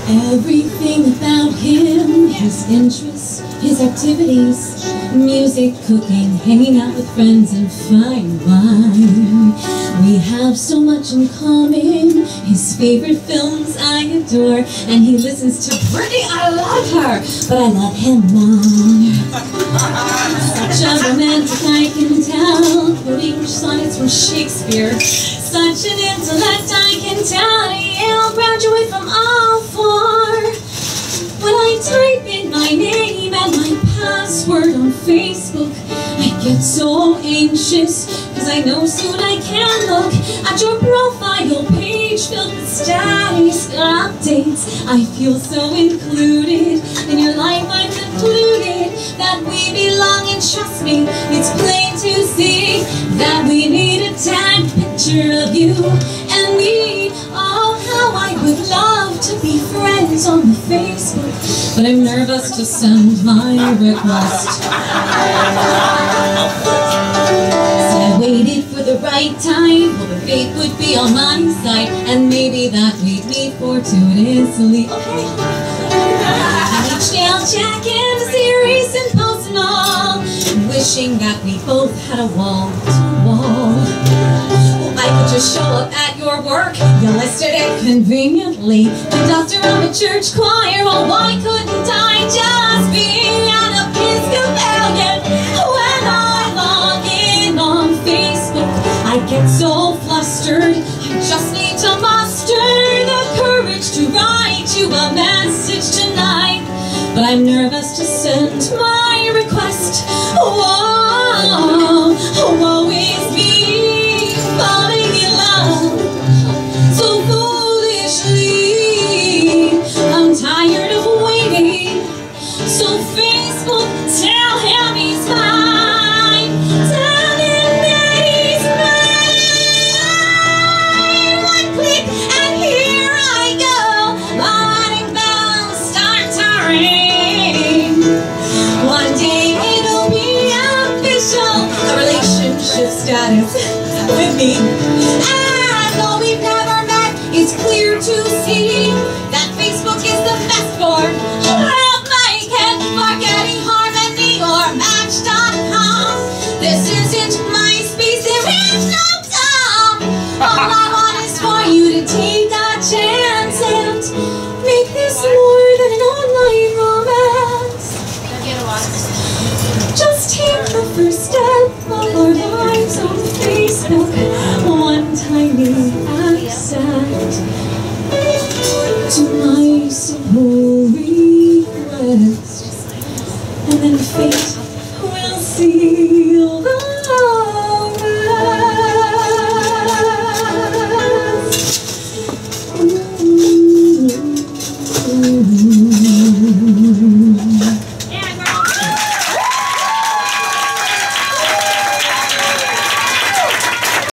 Everything about him, his interests, his activities, music, cooking, hanging out with friends, and fine wine. We have so much in common. His favorite films I adore, and he listens to Britney. I love her, but I love him more. Such a romantic, I can tell, quoting sonnets from Shakespeare. Such an intellect, I can tell. He'll graduate from all four. When I type in my name and my password on Facebook, I get so anxious, cause I know soon I can't look at your profile page filled with status updates. I feel so included in your life. I'm concluded that we belong, and trust me, it's plain to see that we need a tag picture of you and me. Oh, how I would love to be friends on the Facebook, but I'm nervous to send my request. So I waited for the right time, hoping fate would be on my side, and maybe that we'd meet fortuitously. Okay. Each day I'll check in to see your recent posts and all, wishing that we both had a wall-to-wall. I could just show up at your work, you listed it conveniently, conductor of a church choir. Well, why couldn't I just be an Episcopalian? When I log in on Facebook, I get so flustered, I just need to muster the courage to write you a message tonight, but I'm nervous to send my request. Whoa, woe is me, falling in love so foolishly. I'm tired of waiting, so Facebook, tell him he's mine. Tell him that he's mine. One click and here I go, my wedding bells start to ring. One day it'll be official, the relationship status with me. And though we've never met, it's clear to see that Facebook is the best for love making, forgetting harmony or Match.com. This isn't MySpace, there is no Tom. All I want is for you to take a chance and make this more than an online romance. Just take the first step of our lives on Facebook, one tiny accent to my simple request.